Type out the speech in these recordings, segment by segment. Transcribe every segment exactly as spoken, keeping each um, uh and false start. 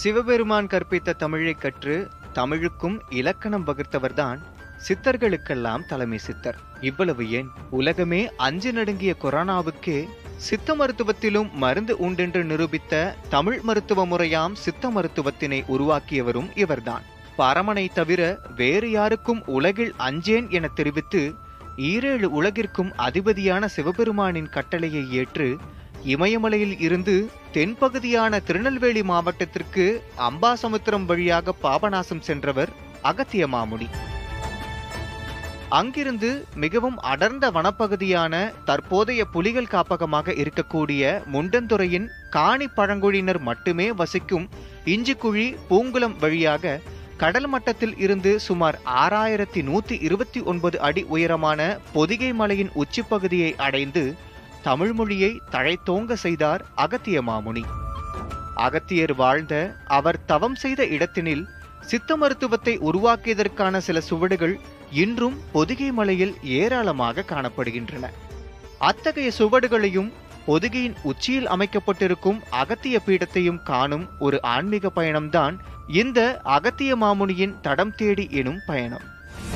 சிவபெருமான் கற்பித்த தமிழை கற்று தமிழுக்கும் இலக்கணம் வகுத்தவர்தான் சித்தர்களுக்கெல்லாம் தலைமை சித்தர். இவ்வளவு ஏன், உலகமே அஞ்சு நடுங்கிய கொரோனாவுக்கே சித்த மருத்துவத்திலும் மருந்து உண்டென்று நிரூபித்த தமிழ் மருத்துவ முறையாம் சித்த மருத்துவத்தினை உருவாக்கியவரும் இவர்தான். பரமனை தவிர வேறு யாருக்கும் உலகில் அஞ்சேன் என தெரிவித்து ஈரேழு உலகிற்கும் அதிபதியான சிவபெருமானின் கட்டளையை ஏற்று இமயமலையில் இருந்து தென்பகுதியான திருநெல்வேலி மாவட்டத்திற்கு அம்பாசமுத்திரம் வழியாக பாபநாசம் சென்றவர் அகத்திய மாமுனி. அங்கிருந்து மிகவும் அடர்ந்த வனப்பகுதியான தற்போதைய புலிகள் காப்பகமாக இருக்கக்கூடிய முண்டந்துறையின் காணி பழங்குடியினர் மட்டுமே வசிக்கும் இஞ்சிக்குழி பூங்குளம் வழியாக கடல் மட்டத்தில் இருந்து சுமார் ஆறாயிரத்தி நூத்தி இருபத்தி ஒன்பது அடி உயரமான பொதிகை மலையின் உச்சிப்பகுதியை அடைந்து தமிழ் மொழியை தழைத்தோங்க செய்தார் அகத்திய மாமுனி. அகத்தியர் வாழ்ந்த, அவர் தவம் செய்த இடத்தினில் சித்த மருத்துவத்தை உருவாக்கியதற்கான சில சுவடுகள் இன்றும் பொதிகை மலையில் ஏராளமாக காணப்படுகின்றன. அத்தகைய சுவடுகளையும் பொதிகையின் உச்சியில் அமைக்கப்பட்டிருக்கும் அகத்திய பீடத்தையும் காணும் ஒரு ஆன்மீக பயணம்தான் இந்த அகத்திய மாமுனியின் தடம் தேடி எனும் பயணம்.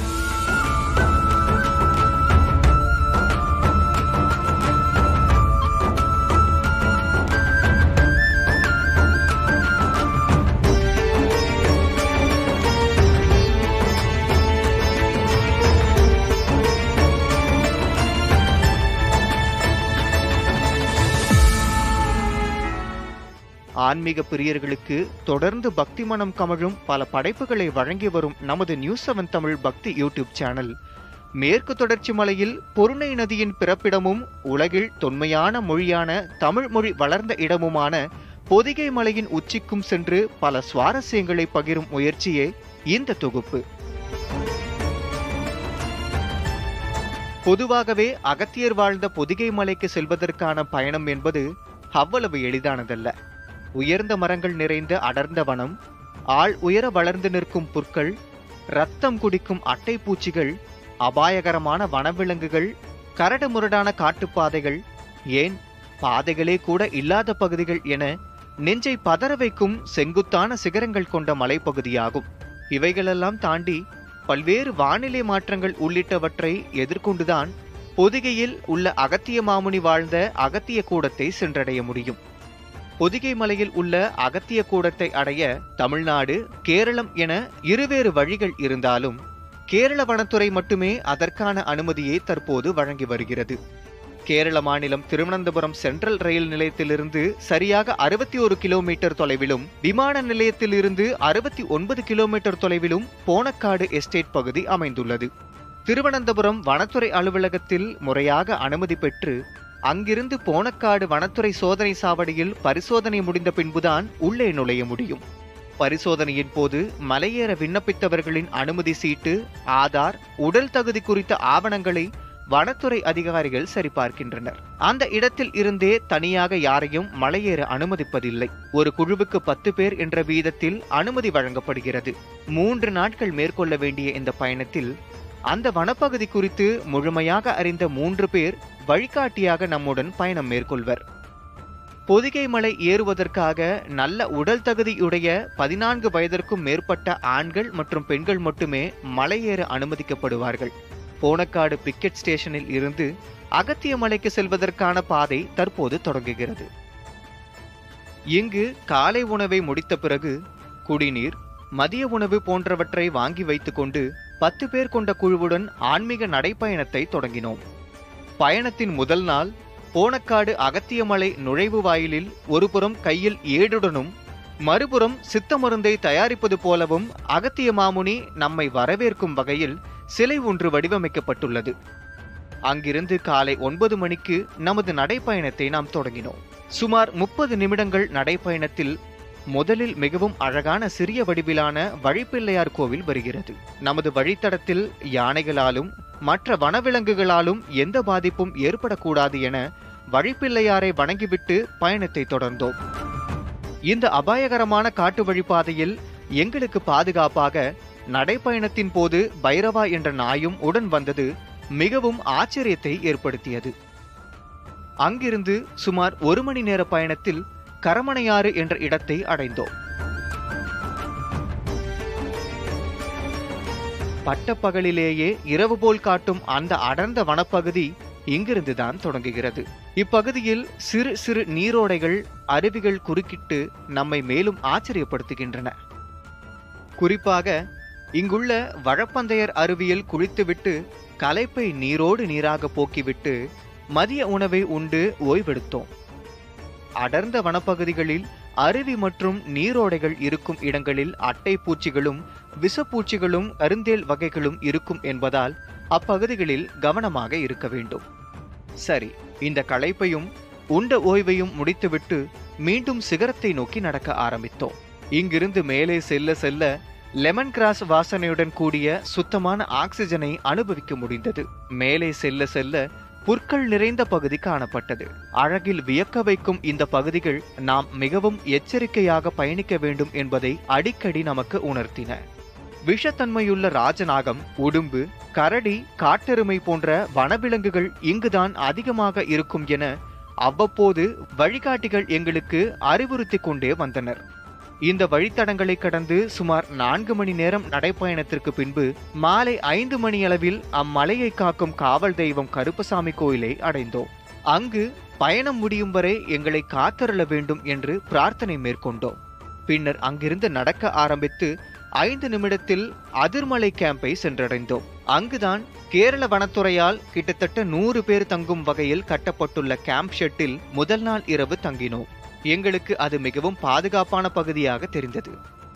ஆன்மீக பிரியர்களுக்கு தொடர்ந்து பக்தி மனம் கமழும் பல படைப்புகளை வழங்கி வரும் நமது நியூஸ் செவன் தமிழ் பக்தி யூடியூப் சேனல் மேற்கு தொடர்ச்சி மலையில் பொருணை நதியின் பிறப்பிடமும் உலகில் தொன்மையான மொழியான தமிழ் மொழி வளர்ந்த இடமுமான பொதிகை மலையின் உச்சிக்கும் சென்று பல சுவாரஸ்யங்களை பகிரும் முயற்சியே இந்த தொகுப்பு. பொதுவாகவே அகத்தியர் வாழ்ந்த பொதிகை மலைக்கு செல்வதற்கான பயணம் என்பது அவ்வளவு எளிதானதல்ல. உயர்ந்த மரங்கள் நிறைந்த அடர்ந்த வனம், ஆள் உயர வளர்ந்து நிற்கும் புற்கள், ரத்தம் குடிக்கும் அட்டை பூச்சிகள், அபாயகரமான வனவிலங்குகள், கரடு முரடான காட்டுப்பாதைகள், ஏன் பாதைகளே கூட இல்லாத பகுதிகள் என நெஞ்சை பதற வைக்கும் செங்குத்தான சிகரங்கள் கொண்ட மலைப்பகுதியாகும். இவைகளெல்லாம் தாண்டி பல்வேறு வானிலை மாற்றங்கள் உள்ளிட்டவற்றை எதிர்கொண்டுதான் பொதிகையில் உள்ள அகத்திய மாமுனி வாழ்ந்த அகத்திய கூடத்தை சென்றடைய முடியும். பொதிகை மலையில் உள்ள அகத்திய கூடத்தை அடைய தமிழ்நாடு, கேரளம் என இருவேறு வழிகள் இருந்தாலும் கேரள வனத்துறை மட்டுமே அதற்கான அனுமதியை தற்போது வழங்கி வருகிறது. கேரள மாநிலம் திருவனந்தபுரம் சென்ட்ரல் ரயில் நிலையத்திலிருந்து சரியாக அறுபத்தி ஒரு கிலோமீட்டர் தொலைவிலும், விமான நிலையத்திலிருந்து அறுபத்தி ஒன்பது கிலோமீட்டர் தொலைவிலும் போனக்காடு எஸ்டேட் பகுதி அமைந்துள்ளது. திருவனந்தபுரம் வனத்துறை அலுவலகத்தில் முறையாக அனுமதி பெற்று அங்கிருந்து போனக்காடு வனத்துறை சோதனை சாவடியில் பரிசோதனை முடிந்த பின்புதான் உள்ளே நுழைய முடியும். பரிசோதனையின் போது மலையேற விண்ணப்பித்தவர்களின் அனுமதி சீட்டு, ஆதார், உடல் தகுதி குறித்த ஆவணங்களை வனத்துறை அதிகாரிகள் சரிபார்க்கின்றனர். அந்த இடத்தில் இருந்தே தனியாக யாரையும் மலையேற அனுமதிப்பதில்லை. ஒரு குழுவுக்கு பத்து பேர் என்ற வீதத்தில் அனுமதி வழங்கப்படுகிறது. மூன்று நாட்கள் மேற்கொள்ள வேண்டிய இந்த பயணத்தில் அந்த வனப்பகுதி குறித்து முழுமையாக அறிந்த மூன்று பேர் வழிகாட்டியாக நம்முடன் பயணம் மேற்கொள்வர். பொதிகை மலை ஏறுவதற்காக நல்ல உடல் தகுதியுடைய பதினான்கு வயதிற்கும் மேற்பட்ட ஆண்கள் மற்றும் பெண்கள் மட்டுமே மலையேற அனுமதிக்கப்படுவார்கள். போனக்காடு பிக்கெட் ஸ்டேஷனில் இருந்து அகத்திய மலைக்கு செல்வதற்கான பாதை தற்போது தொடங்குகிறது. இங்கு காலை உணவை முடித்த பிறகு குடிநீர், மதிய உணவு போன்றவற்றை வாங்கி வைத்துக் கொண்டு பத்து பேர் கொண்ட குழுவுடன் ஆன்மீக நடைப்பயணத்தை தொடங்கினோம். பயணத்தின் முதல் நாள் போனக்காடு அகத்தியமலை நுழைவு வாயிலில் ஒருபுறம் கையில் ஏடுடனும் மறுபுறம் சித்த மருந்தை தயாரிப்பது போலவும் அகத்திய மாமுனி நம்மை வரவேற்கும் வகையில் சிலை ஒன்று வடிவமைக்கப்பட்டுள்ளது. அங்கிருந்து காலை ஒன்பது மணிக்கு நமது நடைப்பயணத்தை நாம் தொடங்கினோம். சுமார் முப்பது நிமிடங்கள் நடைப்பயணத்தில் முதலில் மிகவும் அழகான சிறிய வடிவிலான வழிப்பிள்ளையார் கோவில் வருகிறது. நமது வழித்தடத்தில் யானைகளாலும் மற்ற வனவிலங்குகளாலும் எந்த பாதிப்பும் ஏற்படக்கூடாது என வழிப்பிள்ளையாரை வணங்கிவிட்டு பயணத்தை தொடர்ந்தோம். இந்த அபாயகரமான காட்டு வழிப்பாதையில் எங்களுக்கு பாதுகாப்பாக நடைப்பயணத்தின் போது பைரவா என்ற நாயும் உடன் வந்தது மிகவும் ஆச்சரியத்தை ஏற்படுத்தியது. அங்கிருந்து சுமார் ஒரு மணி நேர பயணத்தில் கரமனையாறு என்ற இடத்தை அடைந்தோம். பட்டப்பகலிலேயே இரவு போல் காட்டும் அந்த அடர்ந்த வனப்பகுதி இங்கிருந்துதான் தொடங்குகிறது. இப்பகுதியில் சிறு சிறு நீரோடைகள், அருவிகள் குறுக்கிட்டு நம்மை மேலும் ஆச்சரியப்படுத்துகின்றன. குறிப்பாக இங்குள்ள வழப்பந்தையர் அருவியில் குளித்துவிட்டு களைப்பை நீரோடு நீராக போக்கிவிட்டு மதிய உணவை உண்டு ஓய்வெடுத்தோம். அடர்ந்த வனப்பகுதிகளில் அருவி மற்றும் நீரோடைகள் இருக்கும் இடங்களில் அட்டை பூச்சிகளும் விஷப்பூச்சிகளும் அருந்தேல் வகைகளும் இருக்கும் என்பதால் அப்பகுதிகளில் கவனமாக இருக்க வேண்டும். சரி, இந்த களைப்பையும் உண்ட ஓய்வையும் முடித்துவிட்டு மீண்டும் சிகரத்தை நோக்கி நடக்க ஆரம்பித்தோம். இங்கிருந்து மேலே செல்ல செல்ல லெமன் கிராஸ் வாசனையுடன் கூடிய சுத்தமான ஆக்சிஜனை அனுபவிக்க முடிந்தது. மேலே செல்ல செல்ல புற்கள் நிறைந்த பகுதி காணப்பட்டது. அழகில் வியக்க வைக்கும் இந்த பகுதிகள் நாம் மிகவும் எச்சரிக்கையாக பயணிக்க வேண்டும் என்பதை அடிக்கடி நமக்கு உணர்த்தின. விஷத்தன்மையுள்ள ராஜநாகம், உடும்பு, கரடி, காட்டெருமை போன்ற வனவிலங்குகள் இங்குதான் அதிகமாக இருக்கும் என அவ்வப்போது வழிகாட்டிகள் எங்களுக்கு அறிவுறுத்தி கொண்டே வந்தனர். இந்த வழித்தடங்களை கடந்து சுமார் நான்கு மணி நேரம் நடைப்பயணத்திற்கு பின்பு மாலை ஐந்து மணி அளவில் அம்மலையை காக்கும் காவல் தெய்வம் கருப்பசாமி கோயிலை அடைந்தோம். அங்கு பயணம் முடியும் வரை எங்களை காத்தருள வேண்டும் என்று பிரார்த்தனை மேற்கொண்டோம். பின்னர் அங்கிருந்து நடக்க ஆரம்பித்து ஐந்து நிமிடத்தில் அதிர்மலை கேம்பை சென்றடைந்தோம். அங்குதான் கேரள வனத்துறையால் கிட்டத்தட்ட நூறு பேர் தங்கும் வகையில் கட்டப்பட்டுள்ள கேம்ப் ஷெட்டில் முதல் நாள் இரவு தங்கினோம். எங்களுக்கு அது மிகவும் பாதுகாப்பான பகுதியாக தெரிந்தது.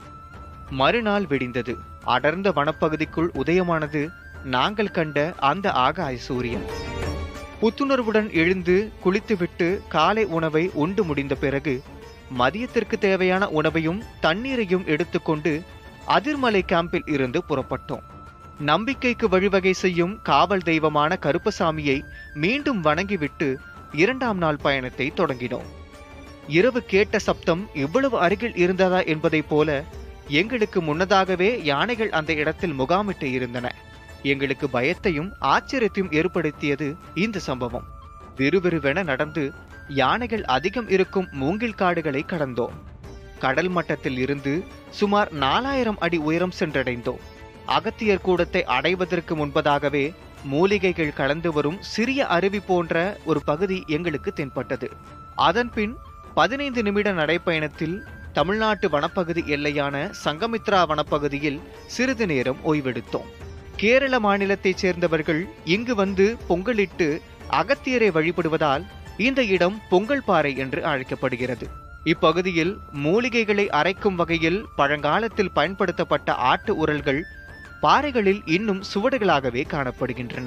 மறுநாள் விடிந்தது. அடர்ந்த வனப்பகுதிக்குள் உதயமானது நாங்கள் கண்ட அந்த ஆகாய சூரியன். புத்துணர்வுடன் எழுந்து குளித்துவிட்டு காலை உணவை உண்டு முடிந்த பிறகு மதியத்திற்கு தேவையான உணவையும் தண்ணீரையும் எடுத்துக்கொண்டு அதிர்மலை கேம்பில் இருந்து புறப்பட்டோம். நம்பிக்கைக்கு வழிவகை செய்யும் காவல் தெய்வமான கருப்பசாமியை மீண்டும் வணங்கிவிட்டு இரண்டாம் நாள் பயணத்தை தொடங்கினோம். இரவு கேட்ட சப்தம் இவ்வளவு அருகில் இருந்ததா என்பதை போல எங்களுக்கு முன்னதாகவே யானைகள் அந்த இடத்தில் முகாமிட்டு இருந்தன. எங்களுக்கு பயத்தையும் ஆச்சரியத்தையும் ஏற்படுத்தியது இந்த சம்பவம். விறுவிறுவென நடந்து யானைகள் அதிகம் இருக்கும் மூங்கில் காடுகளை கடந்தோம். கடல் மட்டத்தில் இருந்து சுமார் நாலாயிரம் அடி உயரம் சென்றடைந்தோம். அகத்தியர் கூடத்தை அடைவதற்கு முன்பதாகவே மூலிகைகள் கலந்து வரும் சிறிய அருவி போன்ற ஒரு பகுதி எங்களுக்கு தென்பட்டது. அதன்பின் பதினைந்து நிமிட நடைப்பயணத்தில் தமிழ்நாட்டு வனப்பகுதி எல்லையான சங்கமித்ரா வனப்பகுதியில் சிறிது நேரம் ஓய்வெடுத்தோம். கேரள மாநிலத்தைச் சேர்ந்தவர்கள் இங்கு வந்து பொங்கலிட்டு அகத்தியரை வழிபடுவதால் இந்த இடம் பொங்கல் பாறை என்று அழைக்கப்படுகிறது. இப்பகுதியில் மூலிகைகளை அரைக்கும் வகையில் பழங்காலத்தில் பயன்படுத்தப்பட்ட ஆட்டு உரல்கள் பாறைகளில் இன்னும் சுவடுகளாகவே காணப்படுகின்றன.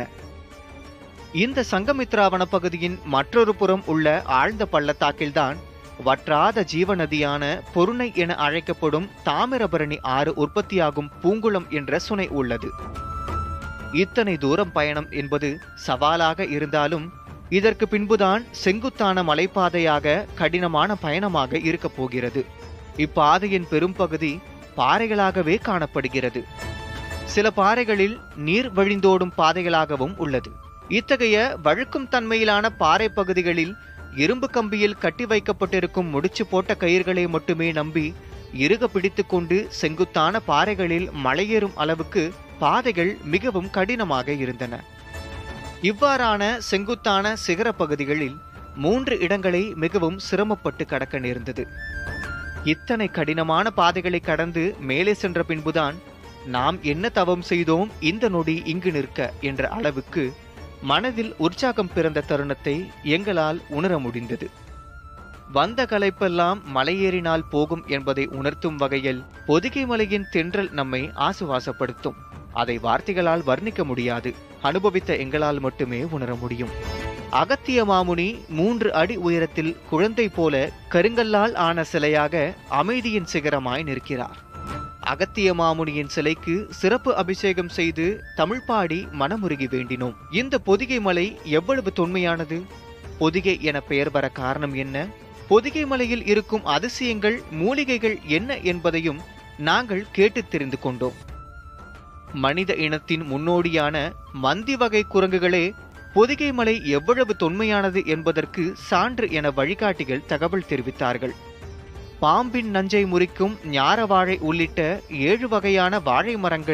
இந்த சங்கமித்ரா வனப்பகுதியின் மற்றொரு புறம் உள்ள ஆழ்ந்த பள்ளத்தாக்கில்தான் வற்றாத ஜீவநதியான பொருணை என அழைக்கப்படும் தாமிரபரணி ஆறு உற்பத்தியாகும் பூங்குளம் என்ற சுனை உள்ளது. இத்தனை தூரம் பயணம் என்பது சவாலாக இருந்தாலும் இதற்கு பின்புதான் செங்குத்தான மலைப்பாதையாக கடினமான பயணமாக இருக்கப் போகிறது. இப்பாதையின் பெரும்பகுதி பாறைகளாகவே காணப்படுகிறது. சில பாறைகளில் நீர் வழிந்தோடும் பாதைகளாகவும் உள்ளது. இத்தகைய வழுக்கும் தன்மையிலான பாறை பகுதிகளில் இரும்பு கம்பியில் கட்டி வைக்கப்பட்டிருக்கும் முடிச்சு போட்ட கயிர்களை மட்டுமே நம்பி இறுக பிடித்து கொண்டு செங்குத்தான பாறைகளில் மலையேறும் அளவுக்கு பாதைகள் மிகவும் கடினமாக இருந்தன. இவ்வாறான செங்குத்தான சிகர பகுதிகளில் மூன்று இடங்களை மிகவும் சிரமப்பட்டு கடக்க நேர்ந்தது. இத்தனை கடினமான பாதைகளை கடந்து மேலே சென்ற பின்புதான் நாம் என்ன தவம் செய்தோம் இந்த நொடி இங்கு நிற்க என்ற அளவுக்கு மனதில் உற்சாகம் பிறந்த தருணத்தை எங்களால் உணர முடிந்தது. வந்த களைப்பெல்லாம் மலையேறினால் போகும் என்பதை உணர்த்தும் வகையில் பொதிகை மலையின் தென்றல் நம்மை ஆசுவாசப்படுத்தும். அதை வார்த்தைகளால் வர்ணிக்க முடியாது. அனுபவித்த எங்களால் மட்டுமே உணர முடியும். அகத்திய மாமுனி மூன்று அடி உயரத்தில் குழந்தை போல கருங்கல்லால் ஆன சிலையாக அமைதியின் சிகரமாய் நிற்கிறார். அகத்திய மாமுனியின் சிலைக்கு சிறப்பு அபிஷேகம் செய்து தமிழ் பாடி மனமுருகி வேண்டினோம். இந்த பொதிகை மலை எவ்வளவு தொன்மையானது? பொதிகை என பெயர் வர காரணம் என்ன? பொதிகை மலையில் இருக்கும் அதிசயங்கள், மூலிகைகள் என்ன என்பதையும் நாங்கள் கேட்டு தெரிந்து கொண்டோம். மனித இனத்தின் முன்னோடியான மந்தி வகை குரங்குகளே பொதிகை மலை எவ்வளவு தொன்மையானது என்பதற்கு சான்று என வழிகாட்டிகள் தகவல் தெரிவித்தார்கள். பாம்பின் நஞ்சை முறிக்கும் ஞார வாழை உள்ளிட்ட ஏழு வகையான வாழை மரங்கள்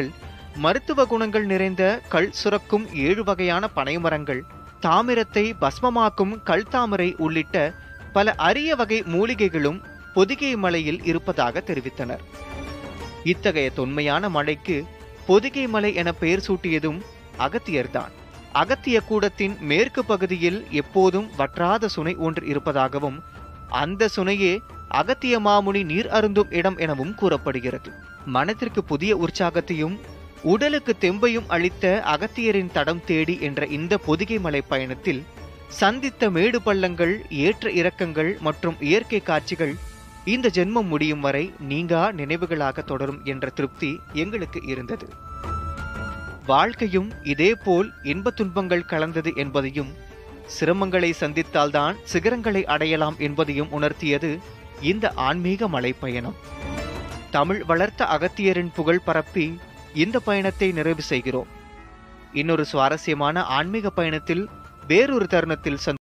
மருத்துவ குணங்கள் நிறைந்த கல் சுரக்கும் ஏழு வகையான பனைமரங்கள், தாமிரத்தை பஸ்மமாக்கும் கல் தாமரை உள்ளிட்ட பல அரிய வகை மூலிகைகளும் பொதிகை மலையில் இருப்பதாக தெரிவித்தனர். இத்தகைய தொன்மையான மலைக்கு பொதிகை மலை என பெயர் சூட்டியதும் அகத்தியர்தான். அகத்திய கூடத்தின் மேற்கு பகுதியில் எப்போதும் வற்றாத சுனை ஒன்று இருப்பதாகவும், அந்த சுனையே அகத்திய மாமுனி நீர் அருந்தும் இடம் எனவும் கூறப்படுகிறது. மனத்திற்கு புதிய உற்சாகத்தையும் உடலுக்கு தெம்பையும் அளித்த அகத்தியரின் தடம் தேடி என்ற இந்த பொதிகை மலை பயணத்தில் சந்தித்த மேடு பள்ளங்கள், ஏற்ற இறக்கங்கள் மற்றும் இயற்கை காட்சிகள் இந்த ஜென்மம் முடியும் வரை நீங்கா நினைவுகளாக தொடரும் என்ற திருப்தி எங்களுக்கு இருந்தது. வாழ்க்கையும் இதேபோல் இன்ப துன்பங்கள் கலந்தது என்பதையும், சிரமங்களை சந்தித்தால்தான் சிகரங்களை அடையலாம் என்பதையும் உணர்த்தியது இந்த ஆன்மீக மலை பயணம். தமிழ் வளர்த்த அகத்தியரின் புகழ் பரப்பி இந்த பயணத்தை நிறைவு செய்கிறோம். இன்னொரு சுவாரஸ்யமான ஆன்மீக பயணத்தில் வேறொரு தருணத்தில்